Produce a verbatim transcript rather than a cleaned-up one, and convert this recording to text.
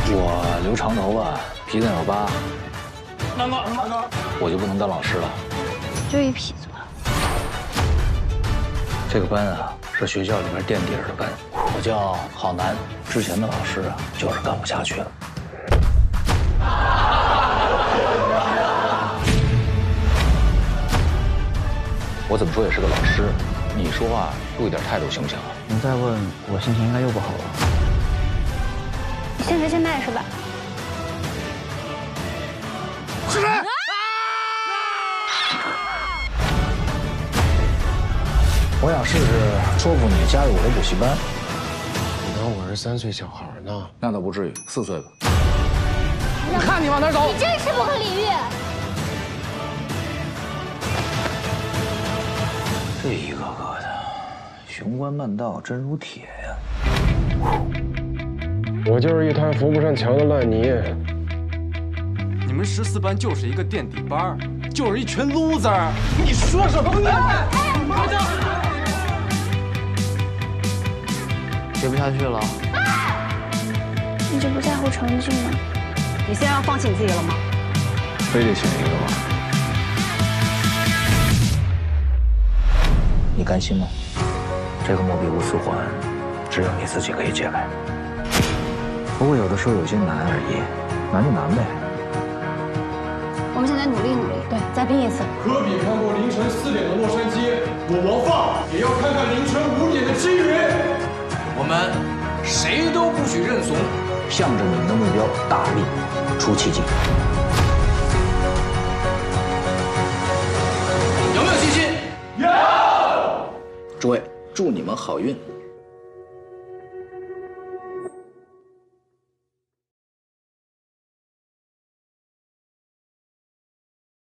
我留长头发，皮上有疤， 南哥，南哥， 我就不能当老师了。 就一痞子吧。 这个班啊，是学校里面垫底儿的班。我叫郝楠，之前的老师啊，就是干不下去了。我怎么说也是个老师，你说话注意点态度行不行啊？ 你再问我，心情应该又不好了。 你现学现卖是吧？ 是谁？ 我想试试说服你加入我的补习班。 你当我是三岁小孩呢？ 那倒不至于，四岁吧。 你看你往哪走！ 你真是不可理喻。 这一个个的雄关漫道真如铁呀！ 我就是一滩扶不上墙的烂泥。 你们十四班就是一个垫底班，就是一群 loser。 你说什么？你学不下去了。 你就不在乎成绩吗？ 你现在要放弃你自己了吗？ 非得选一个吗？你甘心吗？这个莫比乌斯环，只有你自己可以解开。不过有的时候有些难而已，难就难呗。 我们现在努力努力， 对，再拼一次。 科比看过凌晨四点的洛杉矶，我王放也要看看凌晨五点的青云。 我们谁都不许认怂， 向着你们的目标大力出奇迹。 有没有信心？ 诸位，祝你们好运。